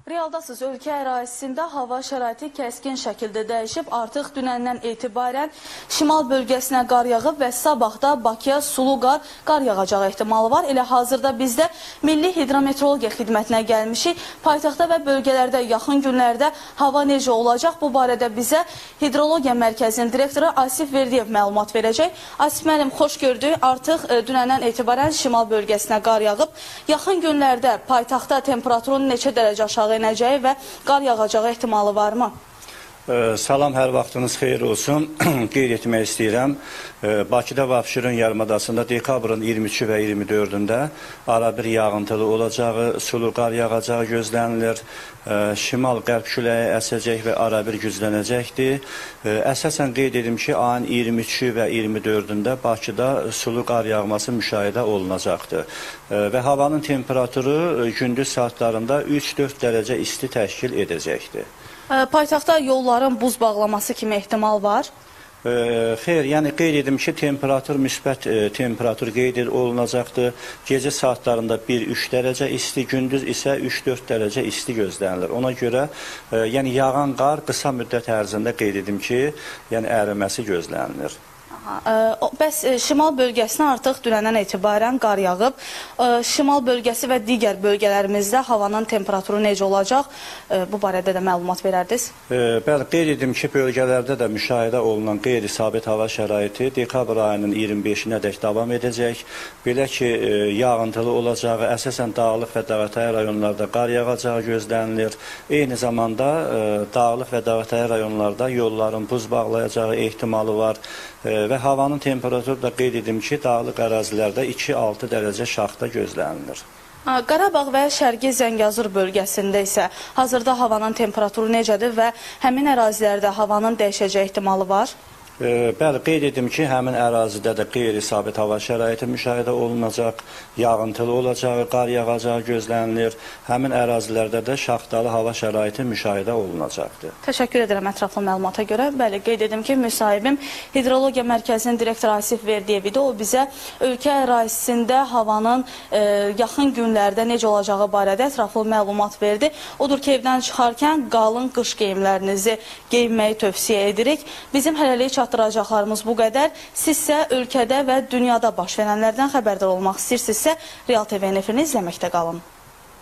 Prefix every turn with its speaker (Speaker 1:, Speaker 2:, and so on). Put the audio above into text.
Speaker 1: Realdasız ölkə ərazisində hava şəraiti kəskin şəkildə dəyişib, artıq dünəndən etibarən şimal bölgəsinə qar yağıb və sabah da Bakıya sulu qar yağacağı ehtimalı var. Elə hazırda biz də Milli Hidrometeorologiya xidmətinə gəlmişik. Paytaxtda və bölgələrdə yaxın günlərdə hava necə olacaq? Bu barədə bizə Hidrologiya Mərkəzinin direktoru Asif Verdiyev məlumat verəcək. Asif müəllim, xoş gördük. Artıq dünəndən etibarən şimal bölgəsinə qar yağıb. Yaxın günlərdə paytaxtda temperaturun neçə dərəcə aşağı inəcəyi və qar yağacağı ehtimalı varmı?
Speaker 2: Salam, hər vaxtınız xeyir olsun. Qeyd etmək istəyirəm. Bakıda və Abşeron yarımadasında dekabrın 23 və 24-də arabir yağıntılı olacağı, sulu qar yağacağı gözlənilir. Şimal-qərb küləyi əsəcək və arabir güclənəcəkdir. Əsasən qeyd edim ki, ayın 23 və 24-də Bakıda sulu qar yağması müşahidə olunacaqdır. Və havanın temperaturu gündüz saatlarında 3-4 dərəcə isti təşkil edəcəkdir.
Speaker 1: Paytaxtda yolların buz bağlaması kimi ehtimal var?
Speaker 2: Xeyr, yəni qeyd edim ki, temperatur müsbət temperatur qeyd olunacaqdır. Gecə saatlarında 1-3 dərəcə isti, gündüz isə 3-4 dərəcə isti gözlənilir. Ona görə yəni yağan qar qısa müddət ərzində qeyd edim ki, yəni əriməsi gözlənilir.
Speaker 1: Bəs şimal bölgəsinə artıq dünəndən etibarən qar yağıb. Şimal bölgəsi və digər bölgələrimizdə havanın temperaturu necə olacaq? Bu barədə də məlumat verərdiniz.
Speaker 2: Bəli, qeyd edim ki, bölgələrdə də müşahidə olunan qeyri-sabit hava şəraiti dekabr ayının 25-nədək davam edəcək. Belə ki, yağıntılı olacağı, əsasən dağlıq və dağətəyi rayonlarda qar yağacağı gözlənilir. Eyni zamanda dağlıq və dağətəyi rayonlarda yolların buz bağlayacağı ehtimalı var. Və havanın temperaturu da qeyd edim ki, dağlıq ərazilərdə 2-6 dərəcə şaxta gözlənilir.
Speaker 1: Qarabağ və Şərqi Zəngəzur bölgəsində isə hazırda havanın temperaturu necədir və həmin ərazilərdə havanın dəyişəcəyi ehtimalı var?
Speaker 2: Bəli, qeyd edim ki, həmin ərazidə də qeyri-sabit hava şəraiti müşahidə olunacaq, yağıntılı olacağı, qar yağacağı gözlənilir. Həmin ərazilərdə də şaxtalı hava şəraiti müşahidə olunacaqdır.
Speaker 1: Təşəkkür edirəm ətraflı məlumata görə. Bəli, qeyd edim ki, müsahibim Hidrologiya Mərkəzinin direktoru Asif Verdiyev idi. O bizə ölkə ərazisində havanın yaxın günlərdə necə olacağı barədə ətraflı məlumat verdi. Odur ki, evdən çıxarkən qalın qış geyimlərinizi geyinməyi tövsiyə edirik. Bizim hələlik çatdıracaqlarımız bu qədər. Sizsə ölkədə və dünyada baş verənlərdən xəbərdar olmaq istəyirsinizsə, Real TV-nin efini izləməkdə qalın.